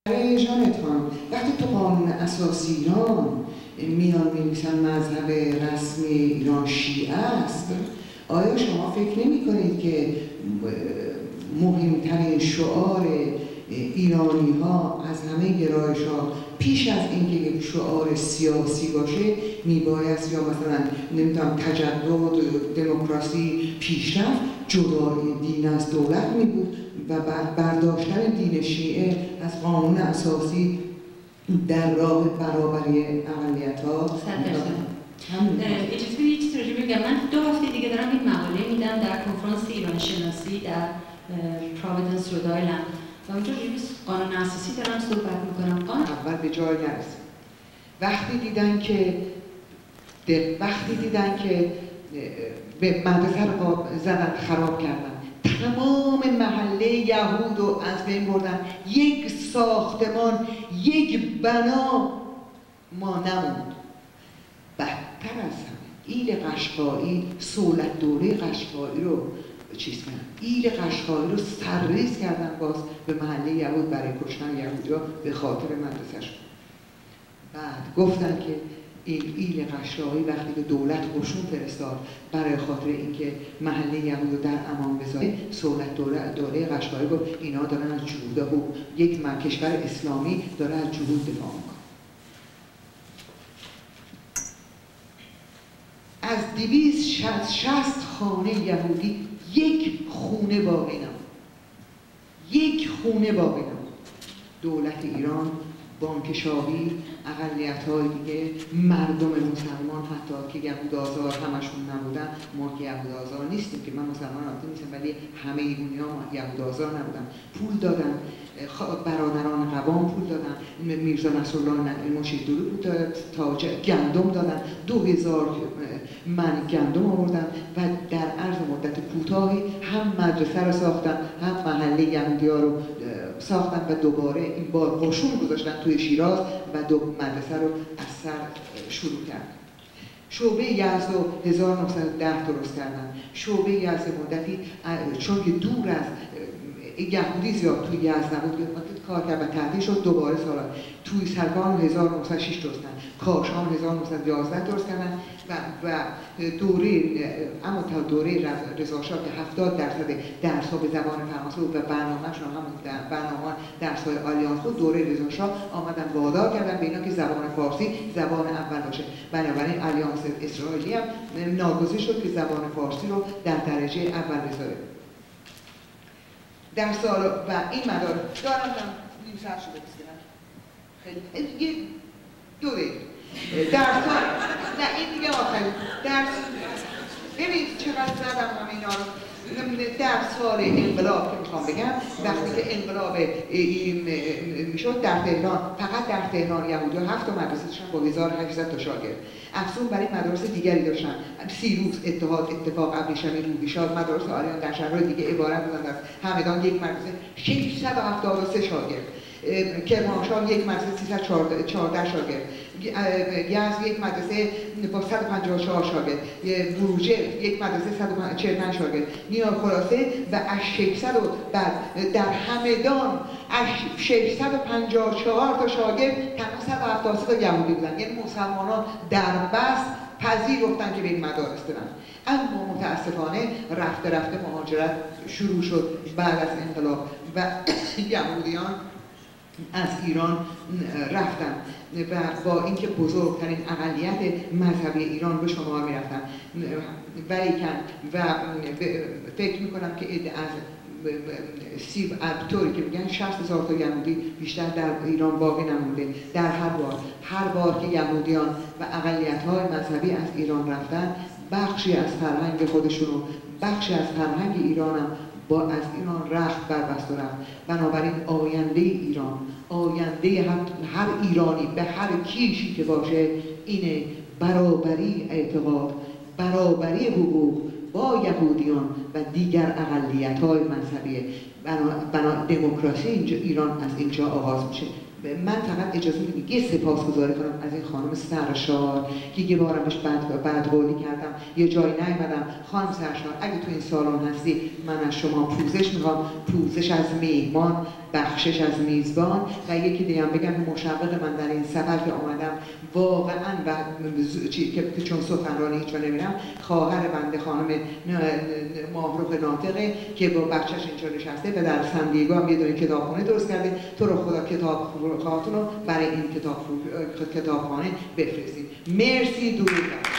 جانتان وقتی تو قانون اساسی ایران میان می‌نویسن مذهب رسمی ایران شیعه است، آیا شما فکر نمی کنید که مهمترین شعار ایرانی ها از همه گرایش ها پیش از اینکه یک شعار سیاسی باشه میبایست یا مثلا نمیدونم تجدد، دموکراسی، پیشرفت، جدایی دین از دولت می بود و برداشتن دین شیعه از قانون اساسی در راه برابری اقلیت‌ها. اجازه بدید چیزی راجع بگم. من 2 هفته دیگه دارم این مقاله میدم در کنفرانس ایران شناسی در پرویدنس رود آیلند و اونجا راجع به قانون اساسی دارم صحبت میکنم. اول به جای نرسید. وقتی دیدن که به مدرسه رو زدن، خراب کردن، تمام محله یهود رو از بین بردن، یک ساختمان، یک بنا ما نموند. بدتر از همه ایل قشقایی، صولت دوره قشقایی رو ایل قشقایی رو سرریز کردن باز به محله یهود برای کشتن یهودی‌ها به خاطر مدرسه‌ش. بعد گفتن که این ایل قشقایی وقتی به دولت قشون فرستاد برای خاطر اینکه محله یهود رو در امان بذاره، صولت دوره قشقایی گفت اینا دارن از جهود یک کشور اسلامی داره از جهود دفاع میکنه. از 260 خانه یهودی یک خونه باقی نموند. یک خونه باقی نموند. دولت ایران، بانک شاهی، اقلیت‌های دیگه، مردم مسلمان حتی که یهود آزار همشون نبودن، ما که یهود آزار نیستیم که، من مسلمان البته نیستم ولی همه ایرانی‌ها یهود آزار نبودن، پول دادن، برادران قوام پول دادن، میرزا نصرالله مشیدلو بود تاج گندم دادن، 2000 من گندم آوردن و در عرض مدت کوتاهی هم مدرسه رو ساختن، هم محله یهودی‌ها رو ساختن و دوباره این بار قشون گذاشتن توی شیراز و مدرسه رو از سر شروع کردن. شعبه یزد رو 1910 درست کردن. شعبه یزد مدتی چون که دور از یهودی زیاد توی یزد نبود کار کرد و تعطیل شد، دوباره سالان توی سرگان 1906 درست کردن، کاشان 1911 درست کردن و دوره رضاشاه که 70% درس‌ها به زبان فرانسه بود و برنامه‌شون هم برنامه درس‌های آلیانس بود، دوره رضاشاه آمدن وادار کردن به اینا که زبان فارسی زبان اول باشه. بنابراین آلیانس اسرائیلی هم ناگزیر شد که زبان فارسی رو در درجه اول بذاره. در سال و این مدارک دارم نیم ساعت شده بسیدن خیلی دوره در سال نه این دیگه آخری ببینید چقدر زدم همه اینا رو. در سال انقلاب که میخوام بگم وقتی که انقلاب میشد در تهران، فقط در تهران یهودی ها 7 مدرسه داشتن با 1800 تا شاگرد، افزون برای مدارس دیگری داشتن، سیروس، اتحاد، اتفاق، ابریشمی، روحیشاد، مدارس آریان در شهرهای دیگه عبارت بودن از همدان یک مدرسه 673 شاگرد، کرمانشاه یک مدرسه 314 شاگرد، یزد یک مدرسه با 154 شاگرد، بروجرد یک مدرسه 145 شاگرد، نیار خلاصه و از 600 بعد در همدان از 654 تا شاگرد تنها 173 تا یهودی بودن، یعنی مسلمانان در بست پذیرفتن که به این مدارس برن. اما متاسفانه رفته مهاجرت شروع شد بعد از انقلاب و یهودیان از ایران رفتن و با اینکه بزرگترین اقلیت مذهبی ایران به شمار می رفتن و فکر می کنم که از طوری که میگن 60,000 تا یهودی بیشتر در ایران باقی نمونده. در هر بار که یهودیان و اقلیت‌های مذهبی از ایران رفتن، بخشی از فرهنگ خودشون و بخشی از فرهنگ ایران هم از ایران رخت بربست و رفت. بنابراین آینده ایران، آینده هر ایرانی به هر کیشی که باشه اینه برابری اعتقاد، برابری حقوق با یهودیان و دیگر اقلیت‌های مذهبی. دموکراسی ایران از اینجا آغاز میشه. من فقط اجازه میدید یه سپاسگزاری کنم از این خانم سرشار که یه بارم بهش بدقولی کردم، یه جایی نیومدم. خانم سرشار اگه تو این سالن هستی، من از شما پوزش میخوام، پوزش از میهمان، بخشش از میزبان. و یکی دیگه هم بگم مشوق من در این سفر که آمدم واقعا و که چون سخنرانی هیچ نمیرم، خواهر بنده خانم ماهروخ ناطقه که با بچهش اینجا نشسته و در سندیگو هم یه دونه کتابخونه درست کرده. تو رو خدا کتابخونه‌هاتون رو برای این کتابخانه بفرستید. مرسی. درود.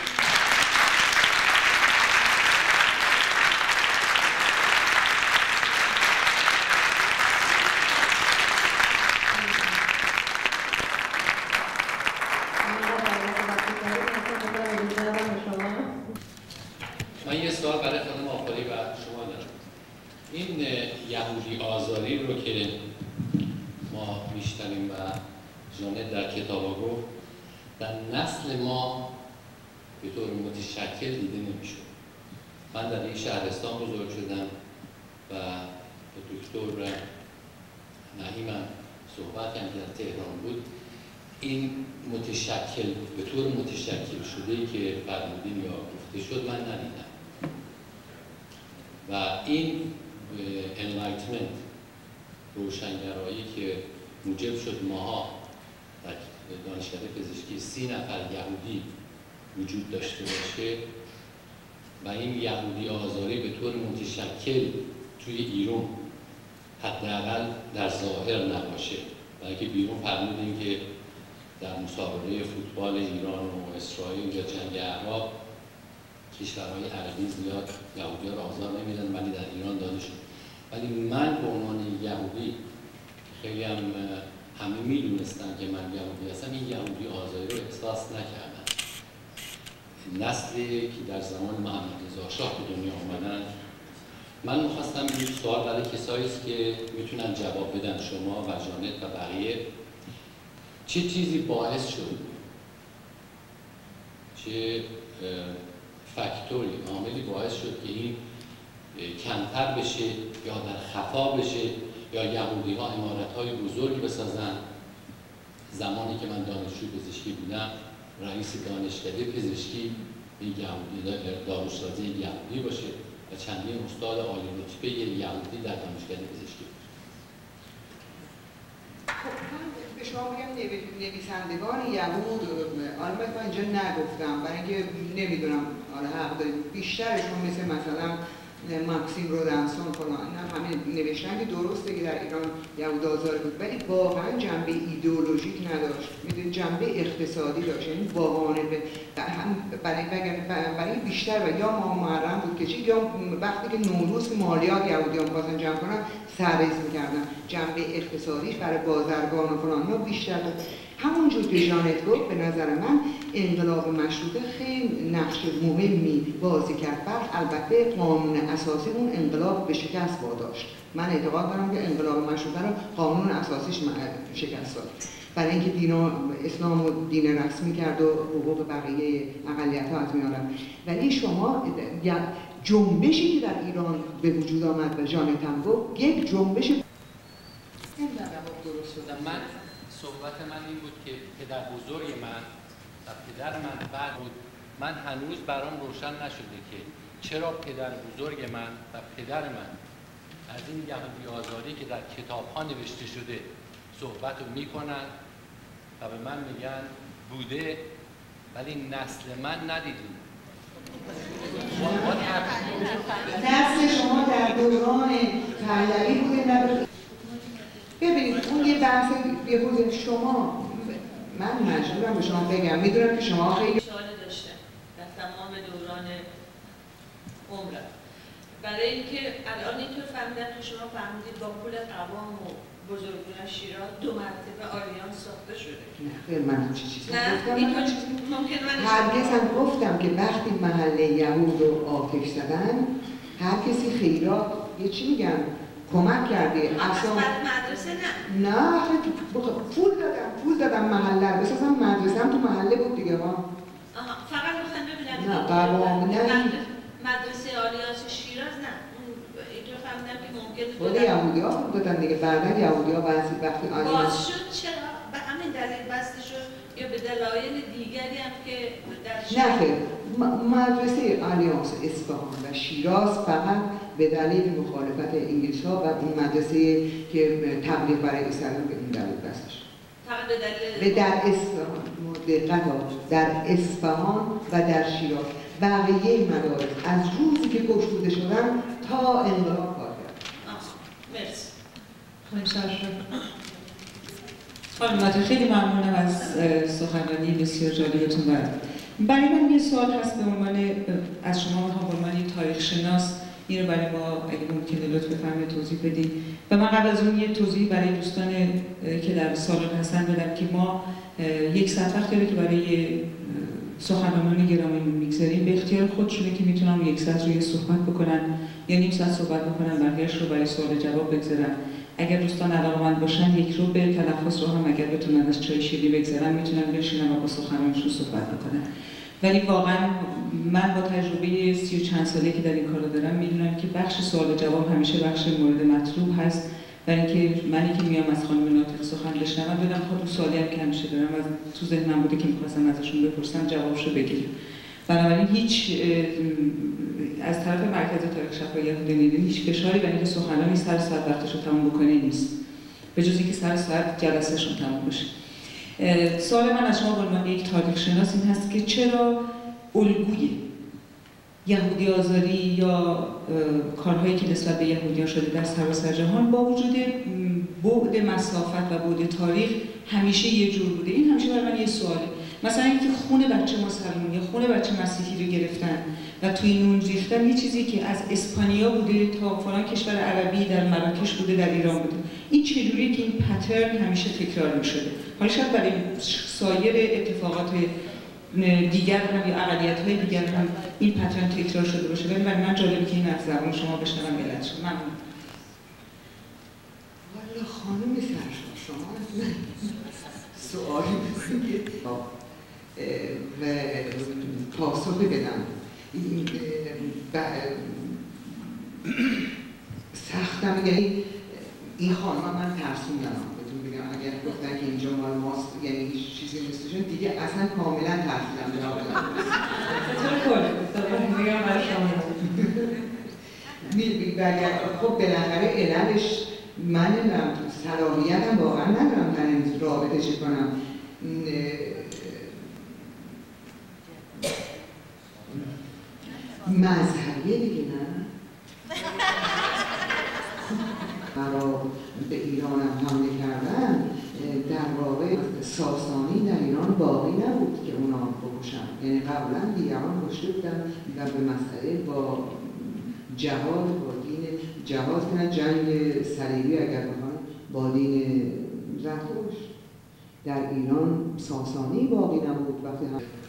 من یه سوال برای خانم آفاری و شما دارم. این یهودی آزاری رو که ما میشنویم و ژانت در کتابا گفت، در نسل ما به طور متشکل دیده نمیشد. من در این شهرستان بزرگ شدم و با دکتر نعیمم صحبت کردم که در تهران بود. این متشکل به طور متشکل شده‌ای که فرمودین یا گفته شد من ندیدم. و این انلایتمنت، روشنگرایی که موجب شد ماها در دانشکده پزشکی 30 نفر یهودی وجود داشته باشه و این یهودی آزاری به طور متشکل توی ایران حداقل در ظاهر نباشه. و اگه بیرون فرمودیم که در مسابقه فوتبال ایران و اسرائیل یا جنگ اعراب کشورهای عربی زیاد یهودی ها را آزار نمیدن، ولی در ایران داده شد. ولی من به عنوان یهودی خیلی هم همه میدونستن که من یهودی هستم، این یهودی آزاری رو احساس نکردم. نسلی که در زمان محمد رضا شاه به دنیا آمدن، من میخواستم این سوال برای کسایی است که میتونن جواب بدن، شما و جانت و بقیه، چه چیزی باعث شد، چه فاکتوری، عاملی باعث شد که این کمتر بشه یا در خفا بشه یا یهودی ها عمارت‌های بزرگی بسازن؟ زمانی که من دانشجو پزشکی بودم، رئیس دانشکده پزشکی داروسازی یهودی باشه و چندین استاد عالی رتبه یهودی در دانشکده پزشکی. به شما میگم نویسندگان یهود، البته من اینجا نگفتم برای اینکه نمیدونم حق داریم، بیشترشون مثلا ماکسیم رودنسون فلان همه نوشتن که درسته که در ایران یهود آزار بود، ولی واقعا جنبه ایدئولوژیک نداشت، میدونید جنبه اقتصادی داشت. یعنی بهانه برای بیشتر و یا ما محرم بود که چی، یا وقتی که نوروز مالیات یهودیان می‌خواستن جمع کنن سرریز می‌کردن. جنبه اقتصادیش برای بازرگان و فلان ها بیشتر بود. همونجور که ژانت گفت، به نظر من انقلاب مشروطه خیلی نقش مهمی بازی کرد. البته قانون اساسی اون انقلاب به شکست واداشت. من اعتقاد دارم که انقلاب مشروطه رو قانون اساسیش شکست داد، برای اینکه اسلام رو دین رسمی کرد و حقوق بقیه اقلیت‌ها از میان رفت. ولی شما جنبشی که در ایران به وجود آمد و ژانت هم گفت، یک جنبش درست شد. من صحبت من این بود که پدر بزرگ من و پدر من بعد بود. من هنوز برام روشن نشده که چرا پدر بزرگ من و پدر من از این یهودی آزاری که در کتاب‌ها نوشته شده صحبت رو میکنن و به من میگن بوده، ولی نسل من ندیدیم. نسل شما در دوران پهلوی بوده. ببینید اون یه بحث یه شما، من مجبورم به شما بگم، میدونم که شما خیلی شانه داشته در تمام دوران عمرم، برای اینکه الان اینطور فهمیدم که شما فهمیدید با پول قوام و بزرگان شیراز 2 مرتبه آلیانس ساخته شده. نه من هم چیزی گفتم. هرگز هم گفتم که وقتی محله یهود رو آتش زدن، هر کسی خیرات یه چی میگن کمک کرده. اصلا مدرسه نه پول دادم محله رو بسازم. مدرسه هم تو محله بود دیگه ها. فقط میخوایم ببینم نه قوام مدرسه آلیانس شیراز نه. اینطور فهمیدم که ممکنه خود یهودی ها دادن دیگه. بعدا یهودی ها وقتی آلیانس باز شد. چرا؟ دلیل بسته شد یا به دلایل دیگری هم که در نه خیر، مدرسه آلیانس اصفهان و شیراز فقط به دلیل مخالفت انگلیس ها و اون مدرسه که تبلیغ برای اسلام به این دلیل بسته شد. فقط به دلیل در اصفهان، در اصفهان و در شیراز بقیه مدارس از روزی که گشوده شدن تا انقلاب کار کرد. مرسی. خانم سرشار. خانم مدیر خیلی ممنونم از سخنرانی بسیار جالبتون. برای من یه سوال هست به عنوان از شما میخوام به عنوان یک تاریخ شناس این رو برای ما اگه ممکنه لطف بفرمایید توضیح بدید. و من قبل از اون یه توضیح برای دوستان که در سالن هستن بدم که ما یک ساعت وقت داره که برای سخنرانان گرامی میگذاریم. به اختیار خودشونه که میتونن یک ساعت روی صحبت بکنن یا نیم ساعت صحبت بکنن، بقیه‌اش رو برای سوال جواب بگذارن. اگر دوستان علاقه‌مند باشن یک رو به تلفظ رو هم اگر بتونن از چای شیری بگذارن میتونن بشینن و با سخنرانشون صحبت بکنن. ولی واقعا من با تجربه 30 و چند ساله که در این کارو دارم میدونم که بخش سوال جواب همیشه بخش مورد مطلوب هست. برای اینکه منی که میام از خانم ناطق سخن بشنوم بدم خود سوالی هم که همیشه دارم از تو ذهنم بوده که می‌خواستم ازشون بپرسم جوابشو بگیرم. بنابراین هیچ از طرف مرکز تاریخ شفاهی یهودی هیچ فشاری برای اینکه سخنرانی سر ساعت وقتشو تموم بکنه نیست، به جز اینکه سر ساعت جلسهشون تموم بشه. سوال من از شما به عنوان یک تاریخ شناس این هست که چرا الگوی یهودی آزاری یا کارهایی که نسبت به یهودیان شده در سراسر جهان با وجود بعد مسافت و بعد تاریخ همیشه یه جور بوده؟ این همیشه برای من یه سواله. مثلا اینکه خون بچه مسلمان یا خون بچه مسیحی رو گرفتن و توی نون ریختن، یه چیزی که از اسپانیا بوده تا فلان کشور عربی در مراکش بوده، در ایران بوده. این چجوریه که این پترن همیشه تکرار می‌شده؟ حالا شاید برای سایر اتفاقات دیگر هم یا اقلیت‌های دیگر هم این پترن تکرار شده باشه، ولی برای من جالبه که این از زبان شما بشنوم علتش. ممنون. والا خانم سرشار شما سوالی بکنید و پاسخ بدم. سختم، یعنی این خانم من ترسوندم بهتون بگم، اگر گفتن که اینجا مال ماست یعنی هیچ چیزی نیستشون دیگه اصلا کاملا ترسیدم جواب بدم. خب بالاخره علتش من نمیدونم، صلاحیتم واقعا ندارم من این رابطه چه کنم. مذهبیه دیگه نه؟ مرا به ایران هم حمله کردن، در واقع ساسانی در ایران باقی نبود که اونا بکشن، یعنی قبلا دیگران کشته بودن و به مسئله با جهاد با دین جهاد کنن، جنگ صلیبی اگر بخوان با دین زرتشت. در ایران ساسانی باقی نبود. وقتی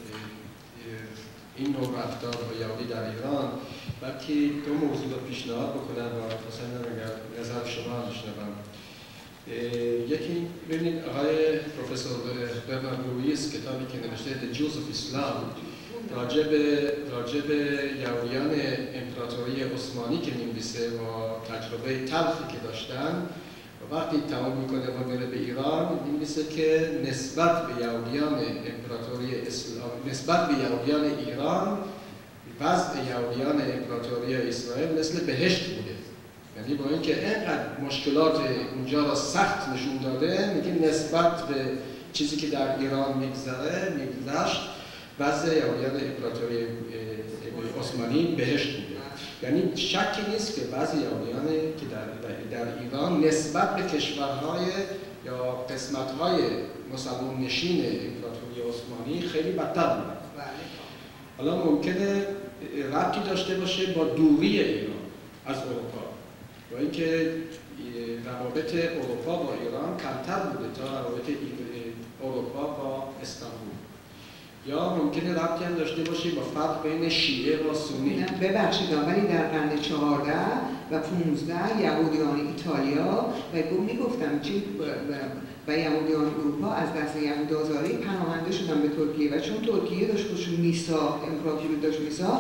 این نوع رفتار با یهودی در ایران، بلکه دو موضوع رو پیشنهاد بکنم و مثلا نظر شما هم بشنوم. یکی ببینید آقای پروفسور برنارد لوئیس کتابی که نوشته The Jews of Islam راجع به یهودیان امپراتوری عثمانی که می‌نویسه و تجربه تلخی که داشتن و وقتی تمام میکنه و میره به ایران می‌نویسه که نسبت به یهودیان امپراتوری اسلام، نسبت به یهودیان ایران، وضع یهودیان امپراتوری اسرائیل مثل بهشت بوده. یعنی با اینکه اینقدر مشکلات اونجا را سخت نشون داده، میگه نسبت به چیزی که در ایران میگذشت وضع یهودیان امپراتوری عثمانی بهشت بوده. یعنی شکی نیست که بعضی یهودیان که در ایران نسبت به کشورهای یا قسمت‌های مسلمان نشین امپراتوری عثمانی خیلی بدتر بودن. حالا ممکنه ربطی داشته باشه با دوری ایران از اروپا و اینکه روابط اروپا با ایران کمتر بوده تا روابط اروپا با استانبول، یا ممکنه ربطی هم داشته باشه با فرق بین شیعه و سنی. ببخشید ولی در قرن 14 و 15 یهودیان ایتالیا و میگفتم چی و یهودیان اروپا از دست یهودآزاری پناهنده شدن به ترکیه و چون ترکیه داشت خودشون میثاق امپراتوری داشت میثاق،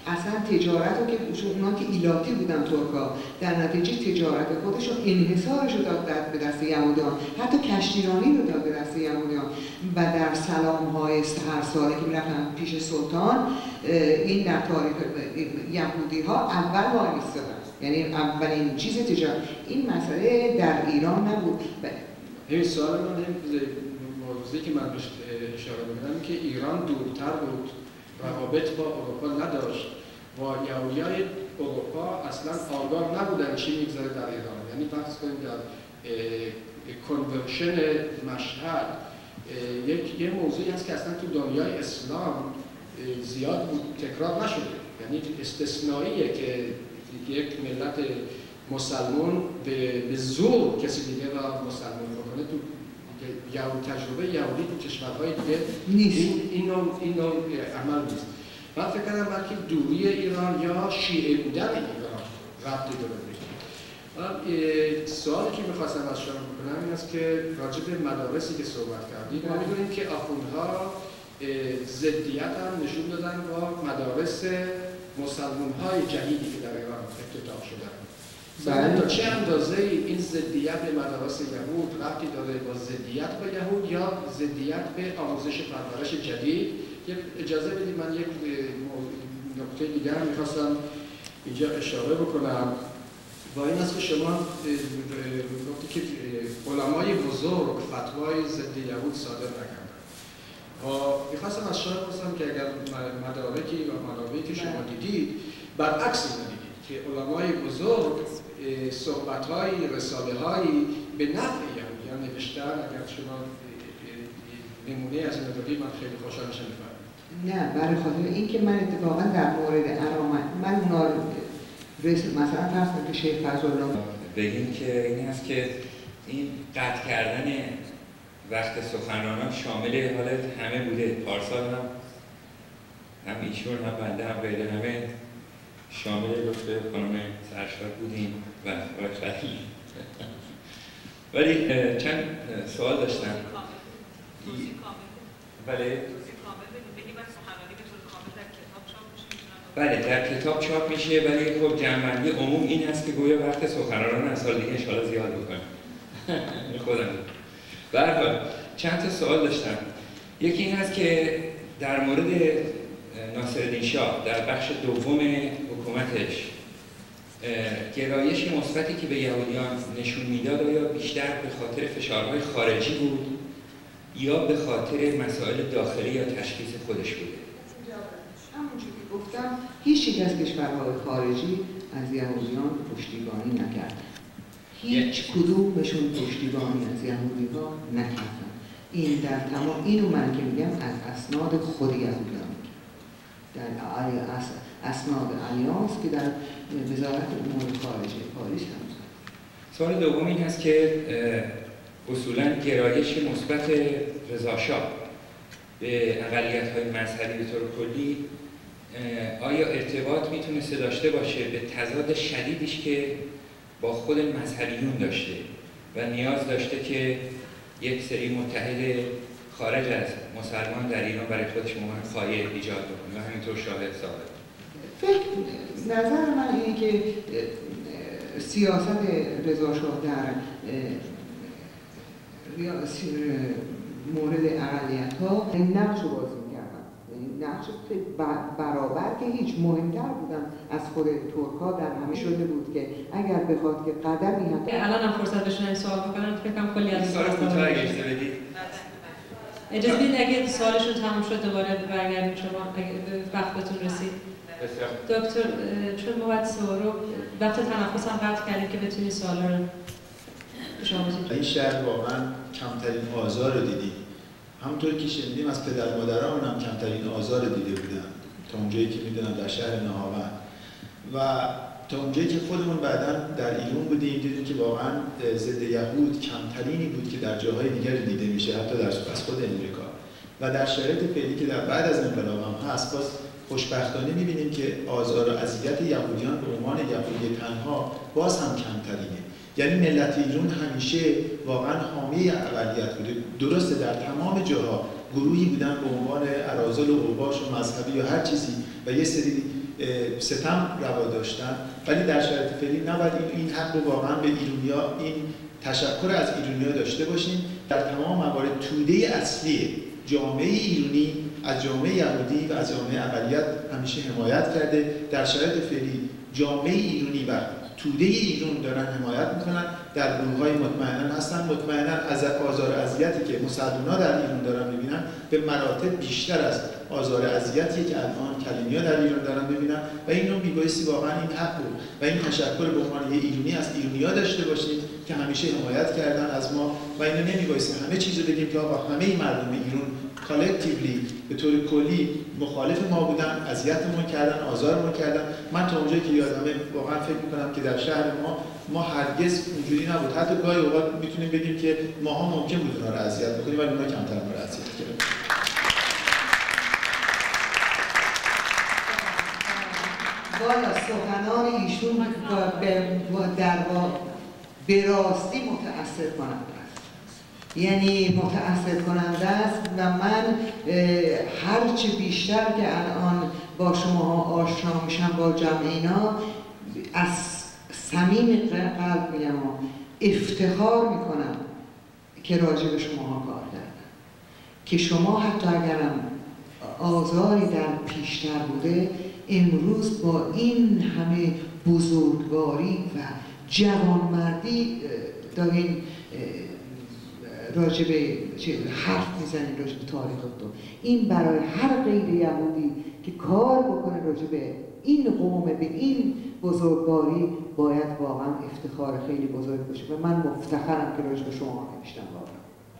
اصلا تجارت رو که اونا که ایلاتی بودن ترکا، در نتیجه تجارت خودشون انحصارش رو داد به دست یهودیان، حتی کشتیرانی رو داد به دست یهودیان و در سلام‌های هر ساله که میرفتن پیش سلطان، این در تاریخ یهودی‌ها اول وای می‌ایستادن، یعنی اولین چیز تجارت. این مسئله در ایران نبود. این سوال من موضوعی که من بهش اشاره می‌کنم که ایران دورتر بود، روابط با اروپا نداشت و یهودیای اروپا اصلا آگاه نبودن چی میگذره در ایران. یعنی فرض کنید در کنورشن مشهد یه موضوعی هست که اصلا تو دنیای اسلام زیاد بود تکرار نشده، یعنی استثنائیه که یک ملت مسلمان به زور کسی دیگه را مسلمان بکنه. تو تجربه یهودی تو کشورهای دیگه نیست، این نوع عمل نیست. من فکر کردم بلکه دوری ایران یا شیعه بودن ایران ربطی داره. سوالی که میخواستم از شما بکنم این است که راجع به مدارسی که صحبت کردید، ما میدونیم که آخوندها ضدیت هم نشون دادن با مدارس مسلمان‌های جدیدی که در ایران افتتاح شدن. تا چه اندازه این ضدیت به مدارس یهود ربطی داره با ضدیت به یهود یا ضدیت به آموزش پرورش جدید؟ اجازه بدید من یک نکته دیگر هم میخواستم اینجا اشاره بکنم و این است که شما گفتی که علمای بزرگ فتوای ضد یهود صادر نکردن و میخواستم از شما بپرسم که اگر مدارکی و منابعی که شما دیدید برعکس دیدید که علمای بزرگ صحبت‌های رساله‌هایی به نفع یهودیان نوشتن، اگر شما نمونه از این دادید من خیلی خوشحال میشم بفرمایید. نه، برای خاطر اینکه من اتفاقا در مورد علامت من اونا رو مثلا فرض کنید که شیخ فضلالله بگیم که این هست که این قطع کردن وقت سخنرانان شامل حالت همه بوده. پارسال هم ایشون هم بنده هم غیر همه شامل لطف خانم سرشاد بودیم و خیلی ولی چند سوال داشتم. بله در کتاب چاپ میشه، ولی خب جمع‌بندی عموم این هست که گویا وقت سخنرانان از سال دیگه انشاءالله زیاد بکنم. خودم به هر حال چند تا سوال داشتم. یکی این هست که در مورد ناصرالدین شاه در بخش دوم حکومتش گرایش مثبتی که به یهودیان نشون میداد آیا بیشتر به خاطر فشارهای خارجی بود یا به خاطر مسائل داخلی یا تشخیص خودش بوده؟ همونجور که گفتم هیچ یک از کشورهای خارجی از یهودیان پشتیبانی نکردن. هیچ کدومشون پشتیبانی از یهودیان نکردن. این در تمام اینو من که میگم از اسناد خود یهودیان در اسناد الیانس که در وزارت امور خارجه پاریس هست. سوال دوم این هست که اصولاً گرایش مثبت رضا شاه به اقلیت‌های مذهبی به طور کلی آیا ارتباط میتونسته داشته باشه به تضاد شدیدیش که با خود مذهبیون داشته و نیاز داشته که یک سری متحد خارج از مسلمان در ایران برای خودش عنوان خایع ایجاد بکنه و همینطور شاهد ثابت؟ نظر من اینه که سیاست رضا شاه در مورد اقلیت‌ها نقش رو بازی می‌کردن، نقش برابر که هیچ مهمتر بودن از خود ترک‌ها در همه شده بود که اگر بخواد که قدمی هم الان هم فرصت بشن سوال بکنن فکر کنم کلی از سوال کوتاه اجازه بدید. اجازه بدید اگه سوالشون تموم شد دوباره برگردیم شما اگه وقتتون رسید. دکتر چون ما بعد سوالو وقت تنفس هم قطع کردیم که بتونی سوالا رو شما بزنید. این شهر واقعا کمترین آزار رو دیدیم. همونطور که شنیدیم از پدر مادرامون هم کمترین آزار رو دیده بودن تا اونجایی که میدونم در شهر نهاوند و تا اونجایی که خودمون بعداً در ایران بودیم دیدیم که واقعا ضد یهود کمترینی بود که در جاهای دیگر دیده میشه، حتی در از خود امریکا. و در شرایط فعلی که در بعد از انقلاب هم هست باز خوشبختانه می‌بینیم که آزار و اذیت یهودیان به عنوان یهودی تنها باز هم کمترینه. یعنی ملت ایران همیشه واقعا حامی اقلیت بوده. درسته در تمام جاها گروهی بودن به عنوان اراذل و اوباش و مذهبی یا هر چیزی و یه سری ستم روا داشتن، ولی در شرایط فعلی نباید این حق رو واقعا به ایرانی‌ها، این تشکر از ایرانی‌ها داشته باشیم. در تمام موارد توده اصلی جامعه ایرانی از جامعه یهودی و از جامعه اقلیت همیشه حمایت کرده. در شرایط فعلی جامعه ایرانی و توده ایران دارن حمایت میکنن، در گروه‌های مطمئنا هستن. مطمئنا از آزار و اذیتی که مسلمان‌ها در ایران دارن میبینن به مراتب بیشتر از آزار و اذیتی که الان کلیمی‌ها در ایران دارن میبینن و اینو میبایستی واقعا این حق و این تشکر به عنوان ایرانی از ایرانی‌ها داشته باشیم که همیشه حمایت کردن از ما و اینو نمیبایستی همه چیزو بگیم که آقا همه مردم ایران کالکتیولی به طور کلی مخالف ما بودن، اذیتمون کردن، آزارمون کردن. من تا اونجایی که یادمه واقعا فکر می‌کنم که در شهر ما هرگز اونجوری نبود. حتی گاهی اوقات میتونیم بگیم که ماها ممکن بود اونها رو اذیت بکنیم ولی اونها کمتر ما رو اذیت کردن. والا سخنان ایشون به راستی متأثر کننده است، یعنی متأثر کننده است و من هرچه بیشتر که الان با شما آشنا میشم با جمع اینا از صمیم قلب میگم افتخار میکنم که راجع به شما کار کردم، که شما حتی اگرم آزاری در پیشتر بوده امروز با این همه بزرگواری و جوانمردی دارین راجع به حرف میزنین راجع به تاریختون. این برای هر غیر یهودی که کار بکنه راجع به این قوم به این بزرگواری باید واقعا افتخار خیلی بزرگ باشه و من مفتخرم که راجع به شما نوشتم واقعا.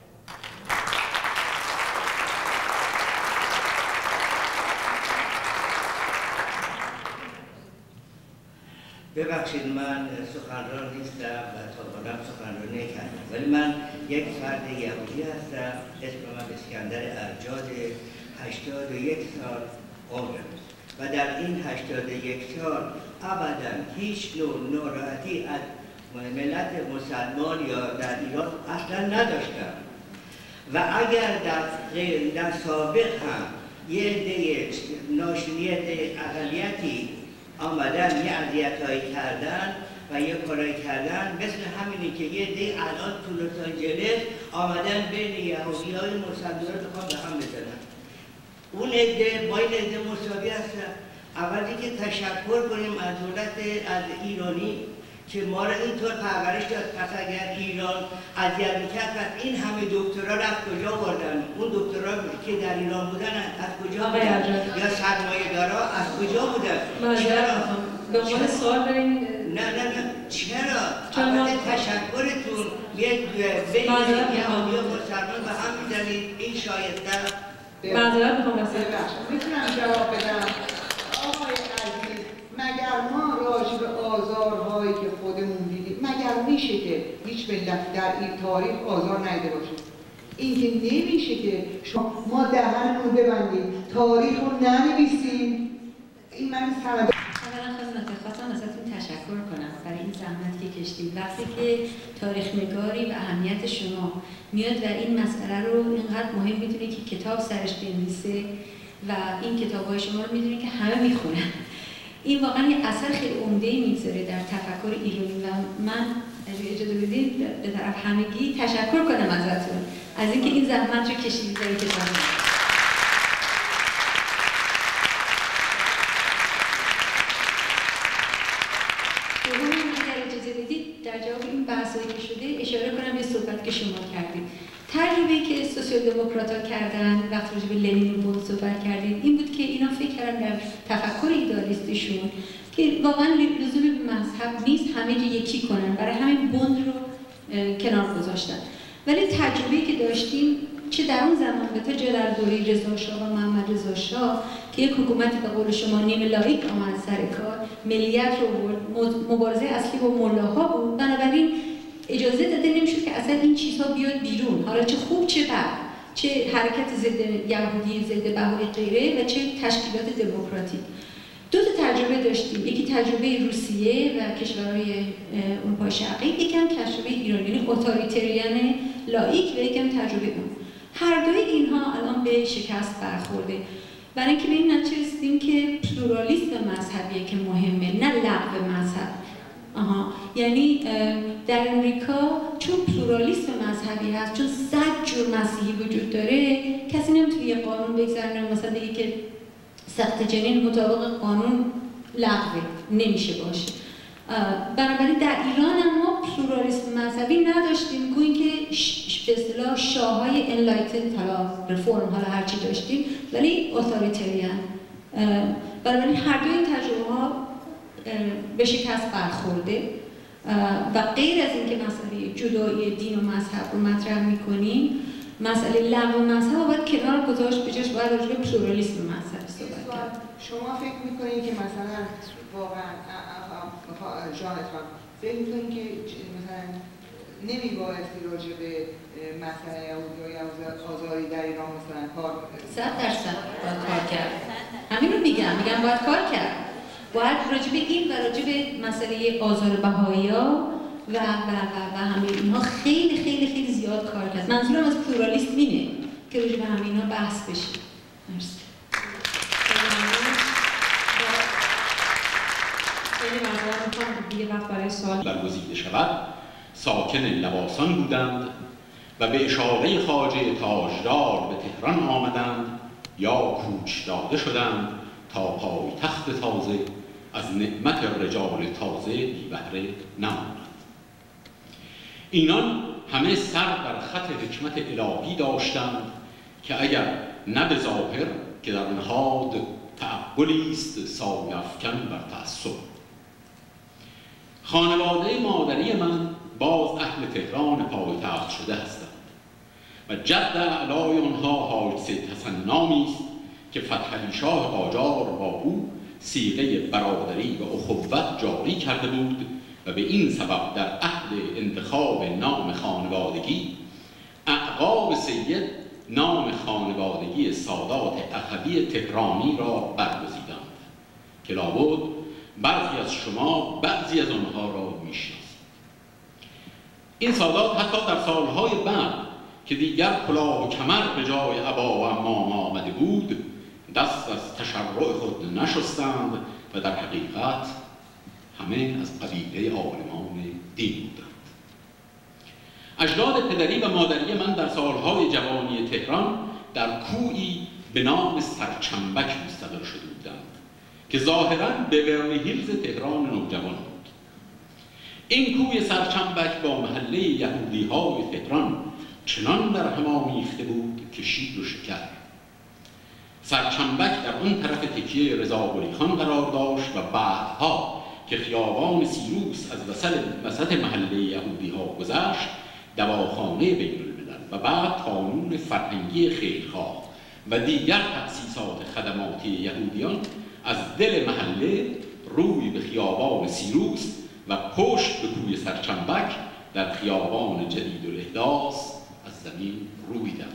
ببخشید من سخنران نیستم و تا حالا سخنرانی نکردم، ولی من یک فرد یهودی هستم. اسم من اسکندر ارجاد، 81 سال عمرم و در این 81 سال ابدا هیچ نوع ناراحتی از ملت مسلمان یا در ایران اصلا نداشتم و اگر در سابق هم یه عده ناشنیت اقلیتی آمدن یه اذیت‌هایی کردن و یه کارایی کردن، مثل همینی که یه عده الان تو لس آنجلس آمدن بین یهودی‌های مسلمان‌ها رو بخوام به هم بزنن. اون عده با این عده مساوی هستن. اولی که تشکر کنیم از دولت از ایرانی که ما را اینطور پرورش داد. پس اگر ایران اذیت می‌کرد پس این همه دکترا رو از کجا بردن؟ اون دکترا که در ایران بودن از کجا بودن؟ یا سرمایه‌دارا از کجا بودن؟ چرا؟ به عنوان سوال داریم. نه چرا؟ البته تشکرتون یک بین یهودی و مسلمان به هم می‌زنید، این شایسته. معذرت می‌خوام میتونم جواب بدم؟ آقای عزیز، مگر ما راجع به آزارهایی که خودمون دیدیم مگر میشه که هیچ ملت در این تاریخ آزار ندیده باشه؟ این که نمیشه که ما دهنمون ببندیم تاریخ رو ننویسیم. این من سند خواستم ازتون تشکر کنم برای این زحمت که کشید. وقتی که تاریخ نگاری و اهمیت شما میاد و این مسئله رو اینقدر مهم میدونی که کتاب سرش بنویسه و این کتاب‌های شما رو میدونی که همه میخونن، این واقعا یه اثر خیلی عمده‌ای میذاره در تفکر ایرانی و من اجازه بدید به طرف همگی تشکر کنم ازتون از اینکه این زحمت رو کشیدید برای کتاب. اگر اجازه بدید در جواب این بحثایی که شده اشاره کنم به صحبت که شما کردید. تجربه‌ای که سوسیال دموکرات‌ها کردن وقتی راجع به لنین و صحبت کردید این بود که اینا فکر کردن در تفکر ایدئالیستیشون که واقعا لزومی به مذهب نیست همه رو یکی کنن، برای همین بند رو کنار گذاشتن. ولی تجربه‌ای که داشتیم چه در اون زمان به تا جه در دوره رضا شاه و محمد رضا شاه که یک حکومت به قول شما نیمه لایق آمد سر کار، ملیت رو برد، مبارزه اصلی با ملاها بود، بنابراین اجازه داده نمیشد که اصلا این چیزها بیاد بیرون، حالا چه خوب چه بد، چه حرکت ضد یهودی، ضد بهایی غیره و چه تشکیلات دموکراتیک. دو تا تجربه داشتیم، یکی تجربه روسیه و کشورهای اروپای شرقی، یکم تجربه ایرانی، یعنی اتوریتریان لایک و یکم تجربه اون. هر دوی اینها الان به شکست برخورده. برای اینکه به این نتیجه رسیدیم که پلورالیسم مذهبیه که مهمه، نه لغو مذهب. یعنی در امریکا چون پلورالیسم مذهبی هست، چون 100 جور مسیحی وجود داره، کسی نمیتونه یه قانون بگذارونه مثلا بگه که سقط جنین مطابق قانون لغوه، نمیشه باشه. بنابراین در ایران هم ما پلورالیسم مذهبی نداشتیم، گویی که به اصطلاح شاههای انلایتن حالا رفورم حالا هرچی داشتیم ولی اتوریتریان. بنابراین هر دوی این تجربه ها به شکست برخورده و غیر از اینکه مسئله جدایی دین و مذهب رو مطرح میکنیم، مسئله لغو مذهب رو باید کنار گذاشت، به جاش باید راجع به پلورالیسم مذهب صحبت کرد. شما فکر میکنید که مثلا واقعا جانتان فکر میکنید که مثلا نمیبایستی راجع به مسئله یهودی یا آزاری در ایران مثلا کار 100% باید کار کرد. همین رو میگم باید کار کرد. باید راجع به این و راجع به مسئله آزار بهائی‌ها و همه اینها خیلی خیلی خیلی زیاد کار کرد. منظورم از پلورالیسم اینه که راجع به همه اینها بحث بشه. مرسی. خیلی ممنون. می‌خوام دیگه وقت برای سوال برگزیده شود. ساکن لواسان بودند و به اشاره خواجه تاجدار به تهران آمدند یا کوچ داده شدند تا پایتخت تازه از نعمت رجال تازه بی بهره نماند. اینان همه سر بر خط حکمت الهی داشتند که اگر نه به ظاهر که در نهاد تعقلی است سایه افکن بر تعصب. خانواده مادری من باز اهل تهران پایتخت شده هستند و جد اعلای آنها حاج سید حسن نامی است که فتحعلی شاه قاجار با او صیغه برادری و اخوت جاری کرده بود و به این سبب در عهد انتخاب نام خانوادگی اعقاب سید نام خانوادگی سادات اخوی تهرانی را برگزیدند که لابد برخی از شما بعضی از آنها را میشناسید. این سادات حتی در سالهای بعد که دیگر کلاه و کمر به جای عبا و عمام آمده بود دست از تشرع خود نشستند و در حقیقت همه از قبیله عالمان دین بودند. اجداد پدری و مادری من در سالهای جوانی تهران در کویی به نام سرچنبک مستقر شده بودند که ظاهراً به ورلی هیلز تهران نوجوان بود. این کوی سرچنبک با محله یهودی های تهران چنان در هم آمیخته بود که شیر و شکر. سرچنبک در اون طرف تکیه رضا قلی خان قرار داشت و بعدها که خیابان سیروس از وسط محله یهودی ها گذشت دواخانه بین الملل و بعد قانون فرهنگی خیرخواه و دیگر تأسیسات خدماتی یهودیان از دل محله روی به خیابان سیروس و پشت به کوی سرچنبک در خیابان جدید الاحداث از زمین رویدند.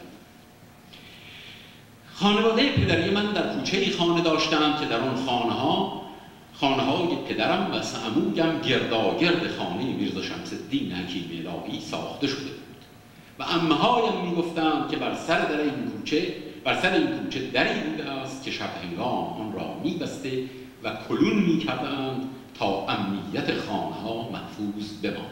خانواده پدری من در کوچه‌ای خانه داشتند که در آن خانه‌های پدرم و سعمویم گرداگرد خانه میرزا شمس الدین حکیم الهی ساخته شده بود و عمه‌هایم میگفتند که بر سر این کوچه دری بوده است که شب هنگام آن را میبسته و کلون میکردند تا امنیت خانه‌ها محفوظ بماند.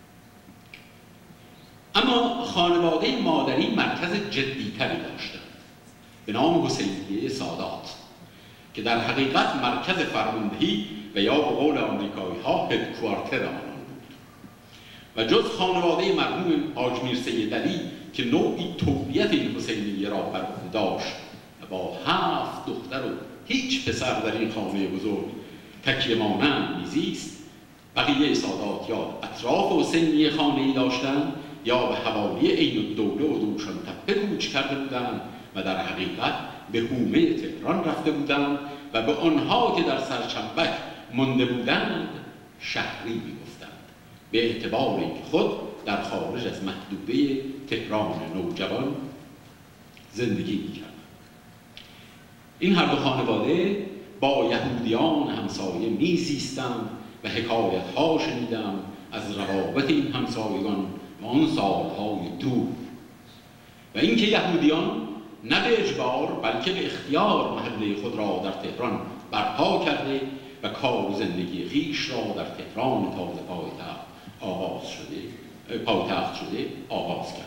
اما خانواده مادری مرکز جدی‌تری داشتند به نام حسینیه سادات که در حقیقت مرکز فرماندهی و یا به قول آمریکایی‌ها هدکوارتر آنان بود و جز خانواده مرحوم حاج میر سید علی که نوعی تولیت این حسینیه را بر عهده داشت و با 7 دختر و هیچ پسر در این خانه بزرگ تکیه مانند میزیست، بقیه سادات یا اطراف حسینیه خانه‌ای داشتند یا به حوالی عین الدوله و دوشان تپه کوچ کرده بودند و در حقیقت به حومه تهران رفته بودند و به آنها که در سرچنبک مانده بودند شهری میگفتند به اعتبار اینکه خود در خارج از محدوده تهران نوجوان زندگی میکردند. این هر دو خانواده با یهودیان همسایه میزیستند و حکایت‌ها شنیدم از روابط این همسایگان و آن سالهای دور و اینکه یهودیان نه به اجبار بلکه به اختیار محله خود را در تهران برپا کرده و کار زندگی خویش را در تهران تازه پایتخت شده آغاز کرده.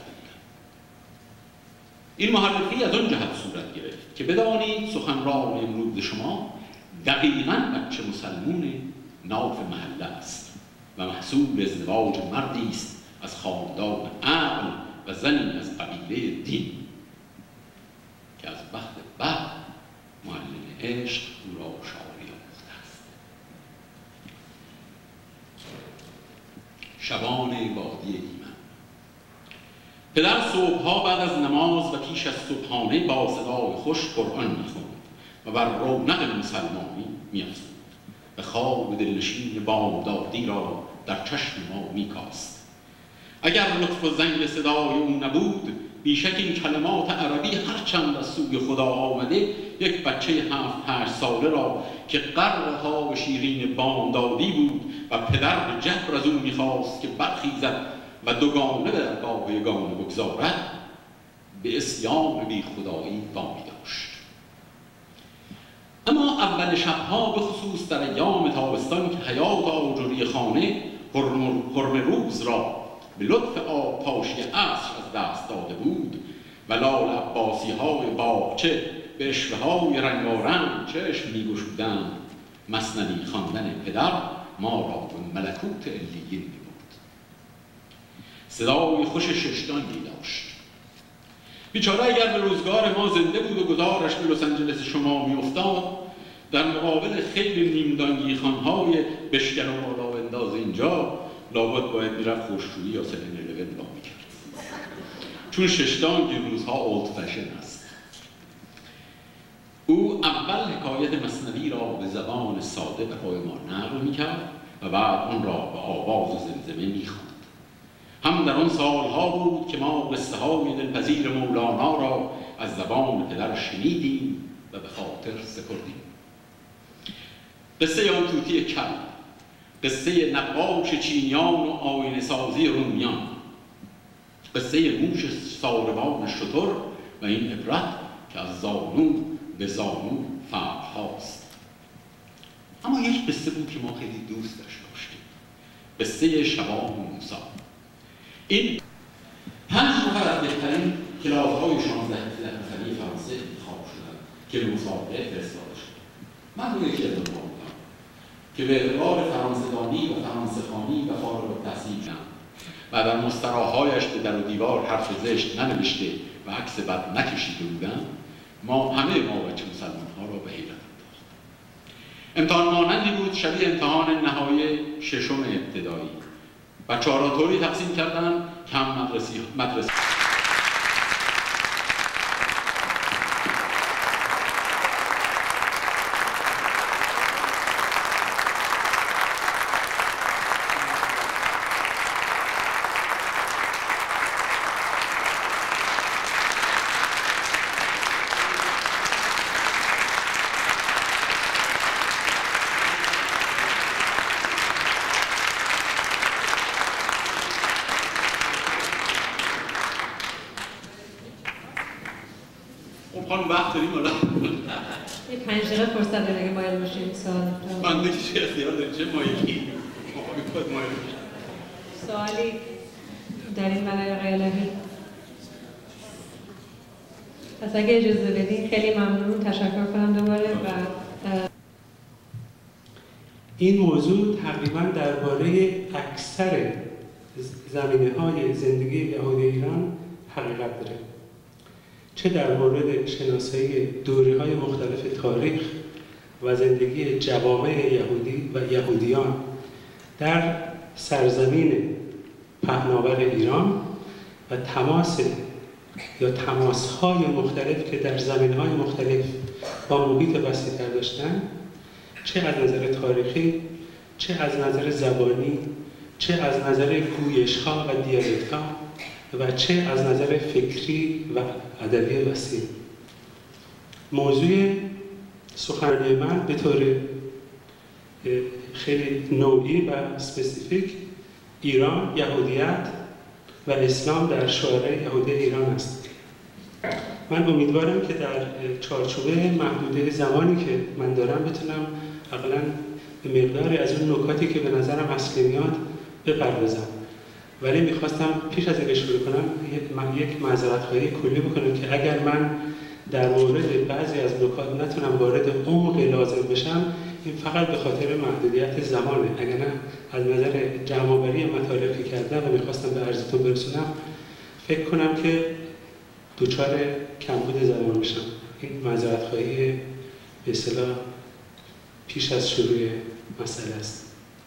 این معرفی از آن جهت صورت گرفت که بدانید سخنران امروز شما دقیقاً بچه مسلمون ناف محله است و محصول ازدواج مردی است از خاندان عقل و زنی از قبیله دین که از بخت بد معلم عشق او را شعاری آموخته است. شبان وادی ایمن. پدر صبحها بعد از نماز و پیش از صبحانه با صدای خوش قرآن می‌خواند و بر رونق مسلمانی می‌افزود و خواب دلنشین بامدادی را در چشم ما می‌کاست. اگر لطف و زنگ صدای او نبود، بیشک این کلمات عربی هرچند از سوی خدا آمده یک بچه 7-8 ساله را که قرها و شیرین بامدادی بود و پدر به جبر از او می‌خواست که برخیزد و دوگانه به درگاه یگانه بگذارد، به اسیان بی خدایی وامی داشت. اما اول شبها به خصوص در ایام تابستان که حیات آجری خانه حرم روز را به لطف آب پاشی عصر از دست داده بود و لال عباسی های باغچه به اشوه های رنگارنگ چشم می‌گشودند، مثنوی خواندن پدر ما را به ملکوت علیین می‌برد. صدای خوش ششدانی داشت. بیچاره اگر به روزگار ما زنده بود و گذارش به لس آنجلس شما می‌افتاد، در مقابل خیلی نیمدانگی خانهای بشکن و بالا و انداز اینجا لابد باید میرفت خوشرویی یا 7-11 با میکرد، چون ششدانگ این روزها اولد فشن است. او اول حکایت مثنوی را به زبان ساده برای ما نقل میکرد و بعد اون را به آواز و زمزمه میخواند. هم در آن سالها بود که ما قصه های دلپذیر مولانا را از زبان پدر شنیدیم و به خاطر سپردیم. قصه آن طوطی کل، قصه نقاش چینیان و آینه سازی رومیان، قصه موش ساربان شتر و این عبرت که از زانو به زانو فرق هاست. اما یک قصه بود که ما خیلی دوست داشتیم، قصه شبان موسی. این 5 نفر از بهترین کلاس‌های 16 فلسفی فرانسه انتخاب شدند که به مسابقه فرستاده شد. من رو یکی از اونها بودم که به اعتبار فرانسه‌دانی و فرانسه‌خوانی و فارغ التحصیل شدم و در مستراح‌هایش به در و دیوار حرف زشت ننوشته و عکس بد نکشیده بودم. همه ما بچه مسلمان‌ها را به حیرت انداخت. امتحان مانندی بود شبیه امتحان نهایی 6 ابتدایی. بچه‌ها را طوری تقسیم کردن که هم مدرسه یه 5 دقیقه فرصت داریم اگه مایل باشیم سوال. من دیگه چه اختیار داریم، چه مایلی؟ سوالی در این ملای آقای الهی؟ پس اگه اجازه بدین خیلی ممنون، تشکر کنم دوباره. و این موضوع تقریبا درباره اکثر زمینه‌های زندگی یهودی ایران حقیقت داره، چه در مورد شناسایی دوره‌های مختلف تاریخ و زندگی جوامع یهودی و یهودیان در سرزمین پهناور ایران و تماس‌های مختلف که در زمینه‌های مختلف با محیط وسیع‌تر داشتن، چه از نظر تاریخی، چه از نظر زبانی، چه از نظر گویش‌ها و دیالکت‌ها و چه از نظر فکری و ادبی وسیع. موضوع سخنرانی من به طور خیلی نوعی و اسپسیفیک ایران، یهودیت و اسلام در شورای یهودی ایران است. من امیدوارم که در چارچوب محدوده زمانی که من دارم بتونم حداقل به مقداری از اون نکاتی که به نظرم اصلی میاد بپردازم. ولی میخواستم پیش از اینکه شروع کنم یک معذرت‌خواهی کلی بکنم که اگر من در مورد بعضی از نکات نتونم وارد عمق لازم بشم، این فقط به خاطر محدودیت زمانه. اگر نه از نظر جمع‌آوری مطالبی که کردم و میخواستم به عرضتون برسونم، فکر کنم که دچار کمبود زمان بشم. این معذرت‌خواهی به اصطلاح پیش از شروع مسئله است.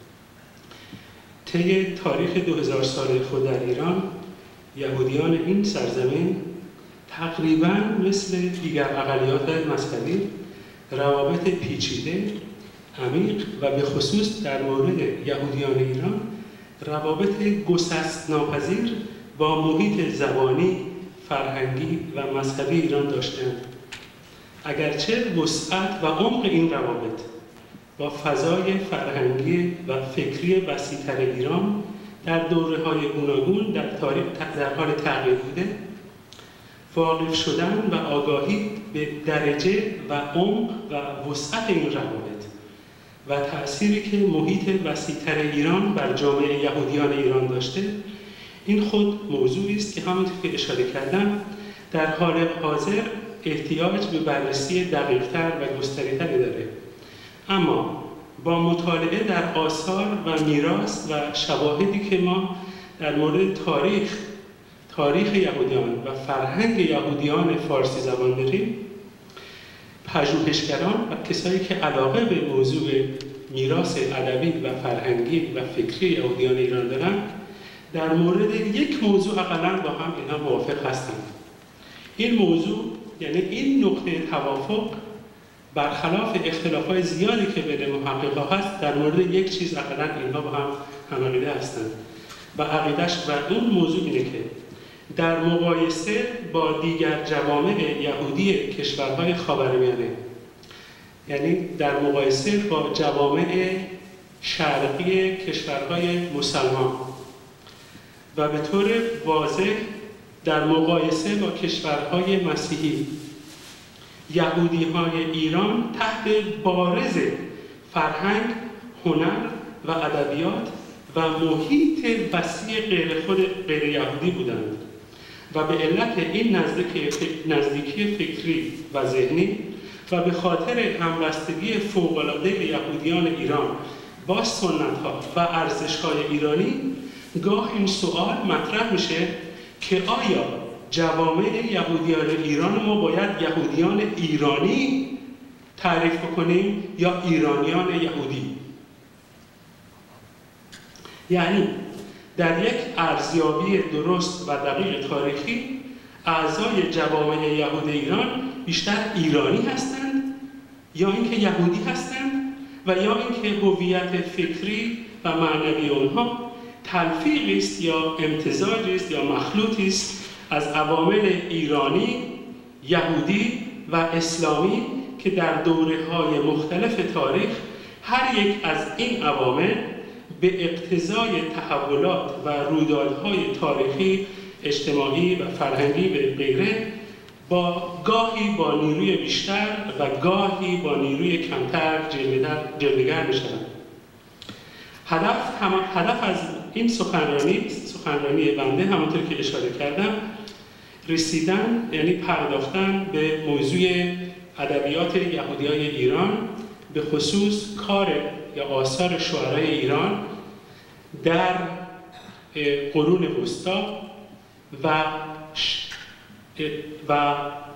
طی تاریخ 2000 ساله خود در ایران، یهودیان این سرزمین تقریباً مثل دیگر اقلیات مذهبی روابط پیچیده، عمیق و به خصوص در مورد یهودیان ایران روابط گسست ناپذیر با محیط زبانی، فرهنگی و مذهبی ایران داشتند. اگرچه وسعت و عمق این روابط با فضای فرهنگی و فکری وسیع‌تر ایران در دوره‌های گوناگون در حال تغییر بوده، واقف شدن و آگاهی به درجه و عمق و وسعت این روابط و تأثیری که محیط وسیع‌تر ایران بر جامعه یهودیان ایران داشته، این خود موضوعی است که همونطور که اشاره کردم در حال حاضر احتیاج به بررسی دقیق‌تر و گسترده‌تری داره. اما با مطالعه در آثار و میراث و شواهدی که ما در مورد تاریخ یهودیان و فرهنگ یهودیان فارسی زبان داریم، پژوهشگران و کسایی که علاقه به موضوع میراث ادبی و فرهنگی و فکری یهودیان ایران دارن، در مورد یک موضوع اقلاً با هم اینها موافق هستند. این موضوع یعنی این نقطه توافق برخلاف اختلافات زیادی که بین محققا هست، در مورد یک چیز اقلاً اینها با هم عقیده هستند و عقیده‌اش و اون موضوع اینه که در مقایسه با دیگر جوامع یهودی کشورهای خاورمیانه، یعنی در مقایسه با جوامع شرقی کشورهای مسلمان و به طور واضح در مقایسه با کشورهای مسیحی، یهودی‌های ایران تحت بارز فرهنگ، هنر و ادبیات و محیط وسیع غیر یهودی بودند و به علت این نزدیکی فکری و ذهنی و به خاطر همبستگی فوق‌العاده یهودیان ایران با سنت‌ها و ارزش‌های ایرانی، گاه این سوال مطرح میشه که آیا جوامع یهودیان ایران ما باید یهودیان ایرانی تعریف بکنیم یا ایرانیان یهودی؟ یعنی در یک ارزیابی درست و دقیق تاریخی، اعضای جوامع یهود ایران بیشتر ایرانی هستند یا اینکه یهودی هستند و یا اینکه هویت فکری و معنوی آنها تلفیقی است یا امتزاجی است یا مخلوطی است از عوامل ایرانی، یهودی و اسلامی که در دوره‌های مختلف تاریخ هر یک از این عوامل به اقتضای تحولات و رویدادهای تاریخی، اجتماعی و فرهنگی به غیره گاهی با نیروی بیشتر و گاهی با نیروی کمتر جلوگر می‌شوند. هدف از این سخنرانی بنده همونطور که اشاره کردم، رسیدن یعنی پرداختن به موضوع ادبیات یهودیای ایران، به خصوص کار یا آثار شعرای ایران در قرون وسطا و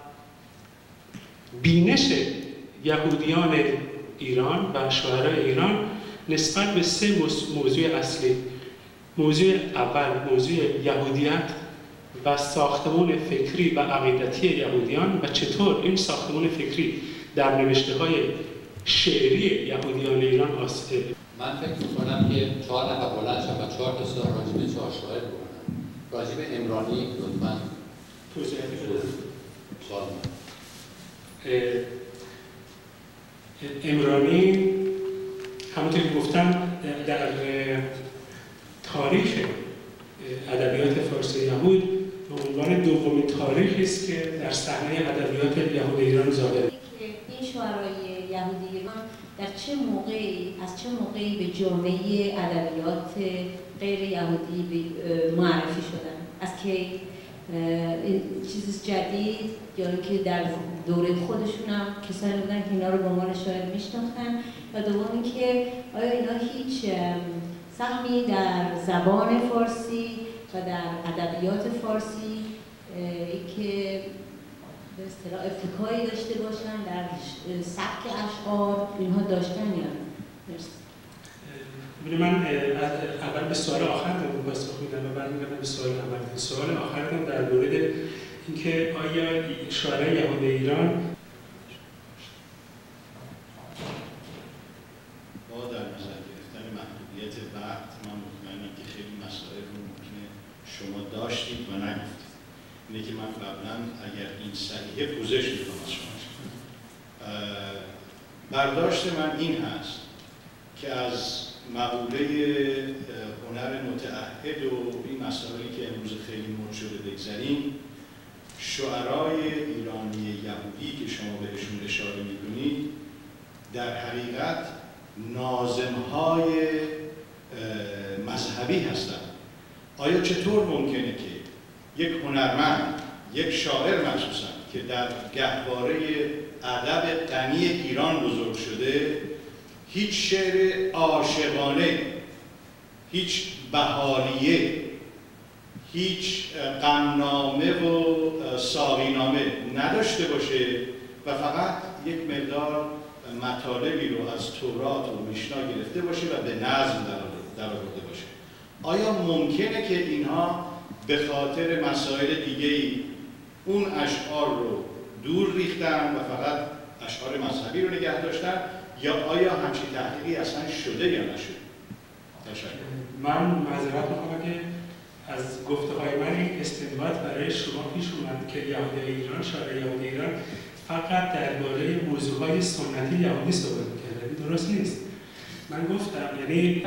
بینش یهودیان ایران و شعرای ایران نسبت به سه موضوع اصلی. موضوع اول موضوع یهودیت و ساختمان فکری و عقیدتی یهودیان و چطور این ساختمان فکری در نوشته‌های شعری یهودیان ایران من فکر می‌کنم که 4 نفر بلند شدن و 4 تا سوال راجع به 4 شاعر بکنن. راجع به عمرانی لطفاً توضیح بدید. سوال عمرانی همونطور که گفتم در تاریخ ادبیات فارسی یهود به عنوان دومین تاریخی است که در صحنه ادبیات یهود ایران ظاهر که این شاعرای یهودی ایران در چه موقعی به جامعه ادبیات غیر یهودی معرفی شدن؟ از که چیز جدید یا اینکه در دوره خودشون هم کسانی بودن که اینا رو به عنوان شاعر میشناختن و دوم اینکه آیا اینا هیچ سهمی در زبان فارسی و در ادبیات فارسی که به اصطلاح ابتکاری داشته باشن در سبک اشعار اینها داشتن یا نه؟ مرسی. من اول به سوال آخر رو پاسخ میدم و بعد میگم به سوال اول. سوال آخرم در مورد اینکه آیا شاعرای یهود ایران با در نظر گرفتن محدودیت وقت من مطمئنم که خیلی مسائل رو ممکنه شما داشتید و نگفتید. اینه که من قبلا اگر این صحیحه پوزش میکنم از شما. برداشت من این هست که از مقوله هنر متعهد و این مسائلی که امروز خیلی مد شده بگذاریم، شعرای ایرانی یهودی که شما بهشون اشاره میکنید در حقیقت ناظمهای مذهبی هستند. آیا چطور ممکنه که یک هنرمند، یک شاعر مخصوصا که در گهواره ادب غنی ایران بزرگ شده، هیچ شعر عاشقانه، هیچ بهاریه، هیچ غمنامه و ساقینامه نداشته باشه و فقط یک مقدار مطالبی رو از تورات و میشنا گرفته باشه و به نظم درآورده باشه؟ آیا ممکنه که اینها به خاطر مسائل دیگه‌ای اون اشعار رو دور ریختن و فقط اشعار مذهبی رو نگه داشتن، یا آیا همچین تحقیقی اصلا شده یا نشده؟ تشکر. من معذرت می‌خوام که از گفته‌های من این استنباط برای شما پیش اومد که یهودی ایران، شاعر یهودی ایران فقط درباره موضوعهای سنتی یهودی صحبت می‌کرد. درست نیست. من گفتم یعنی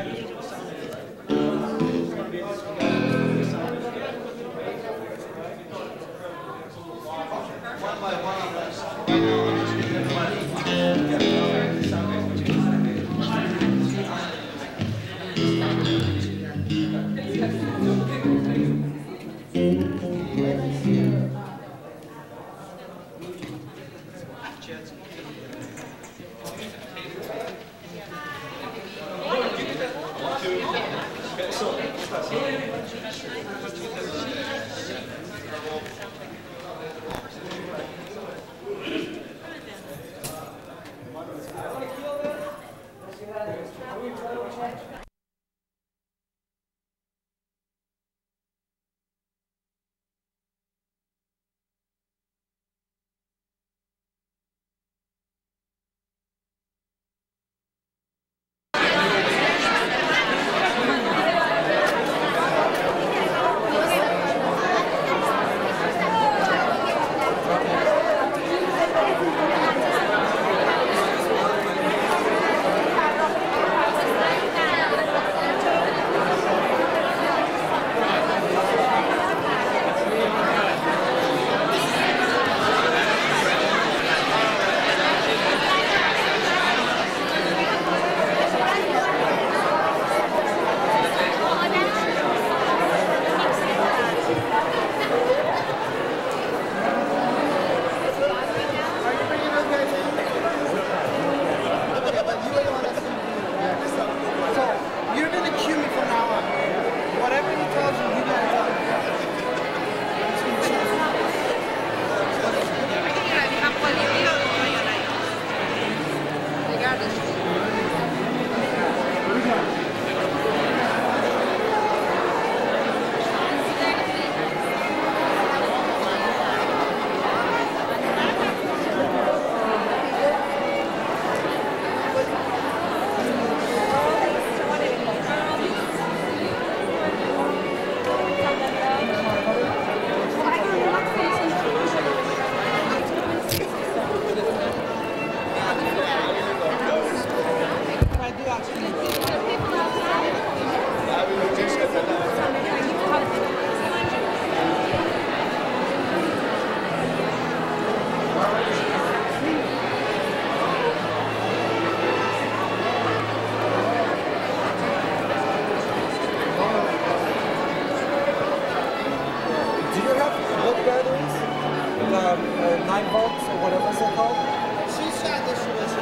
gatherings, the 9 volts or whatever they're called. She's shot this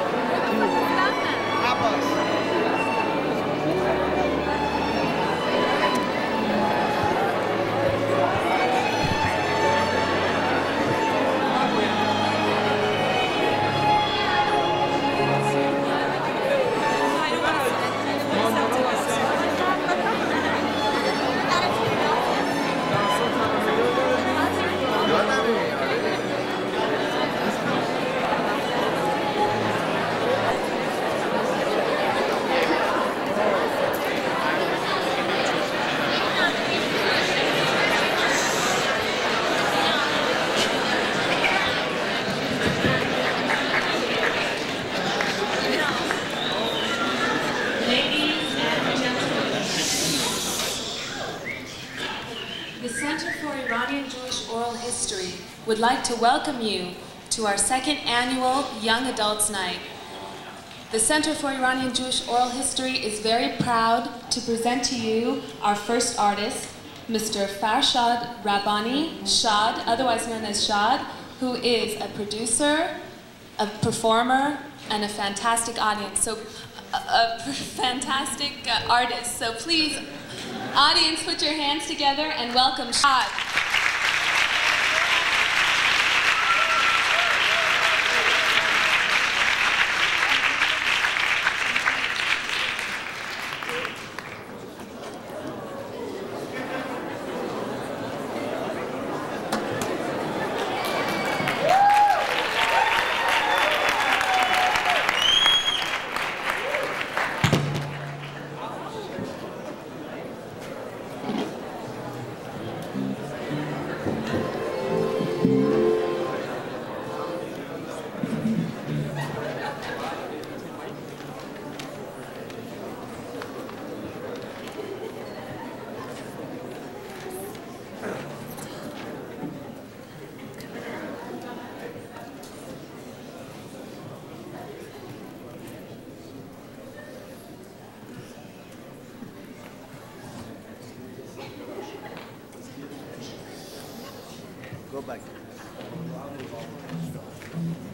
would like to welcome you to our second annual Young Adults Night. The Center for Iranian Jewish Oral History is very proud to present to you our first artist, Mr. Farshad Rabbani Shad, otherwise known as Shad, who is a producer, a performer, and a fantastic audience. So, a fantastic artist. So please, audience, put your hands together and welcome Shad. Go back.